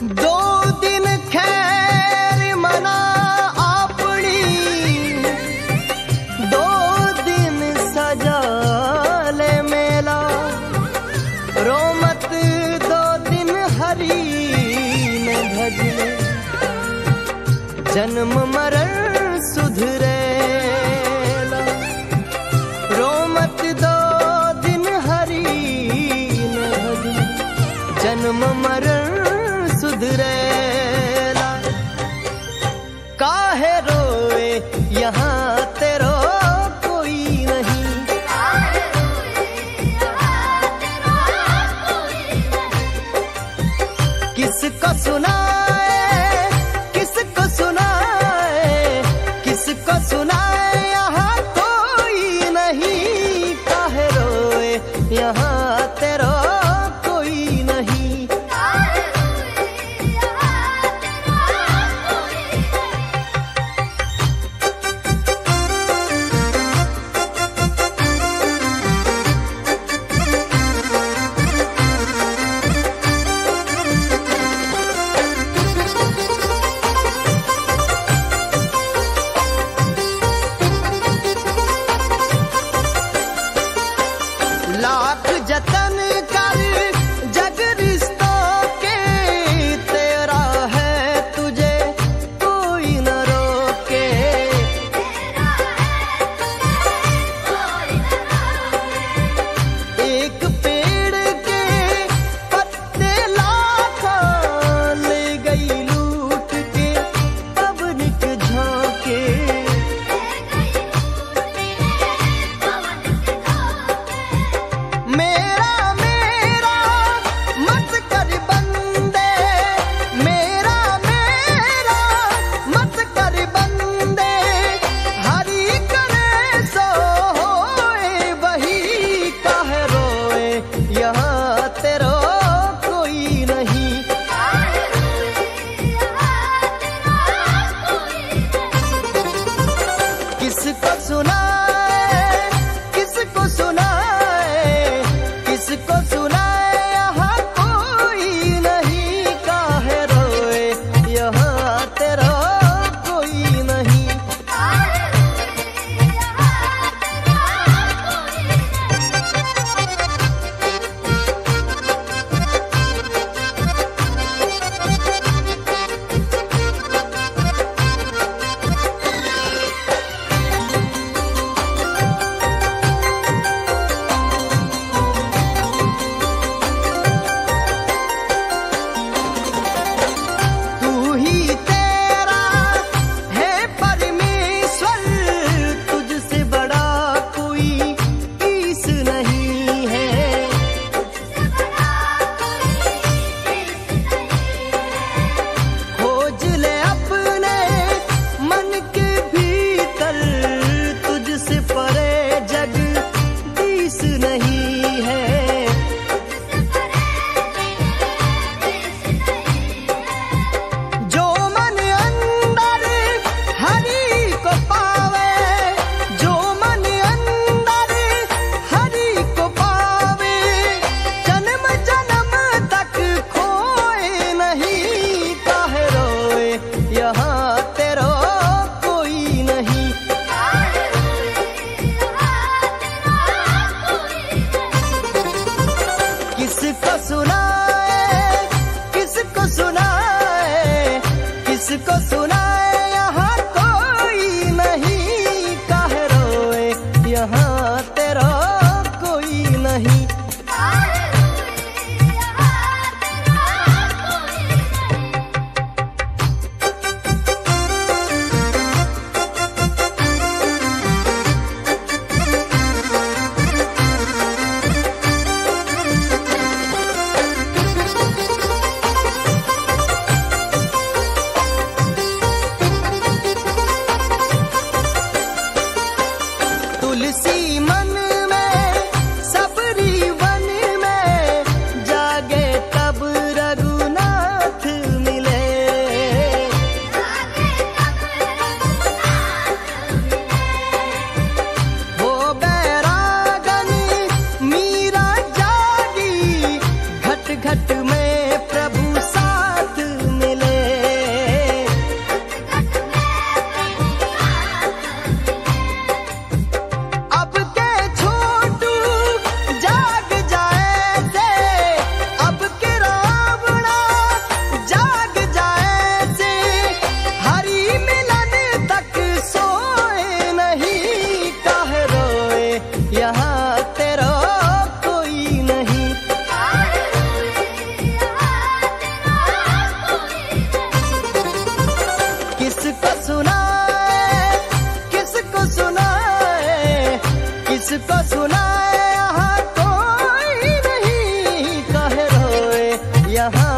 दो दिन खैर मना अपनी, दो दिन सजा ले मेला, रो मत दो दिन हरि न भजले, जन्म मरण सुधरेला। रो मत दो दिन हरि न भजले, जन्म मरण सुधरेला। काहे रोए यहाँ तेरो कोई नहीं, किसको सुनाए, किसको सुनाए, किसको सुनाए, यहाँ कोई नहीं। काहे रोए यहाँ तेरो कोई नहीं, लाख जतन कर जग रिश्तों के, तेरा है तुझे कोई न रोके। एक पेड़ के पत्ते लाखों ले गई लूट के, पवन के झोंके। मेरा मेरा मत कर बंदे, मेरा मेरा मत कर बंदे, हरि करे सो होए वही। काहे रोए यहाँ तेरो कोई नहीं, किसको सुनाए, किसको सुनाए, किसको सुनाए, यहाँ कोई नहीं। काहे रोए यहाँ तेरा कोई नहीं, तू ही तेरा है परमेश्वर, तुझसे बड़ा कोई ईस नहीं है। खोज ले अपने मन के भीतर, तुझसे परे जग दीस नहीं है। जो मन अंदर हरि को पावे, जो मन अंदर हरि को पावे, जन्म जन्म तक खोए नहीं। काहे रोए यहाँ तेरो कोई नहीं, किसको सुनाए, किसको सुनाए, किसको सुनाए, यहाँ कोई नहीं। काहे रोए यहाँ तेरा कोई नहीं, तुलसी मन में सबरी वन में, जागे तब रघुनाथ मिले। हो बैरागन मीरा जागी, घट घट में प्रभु साथ यहाँ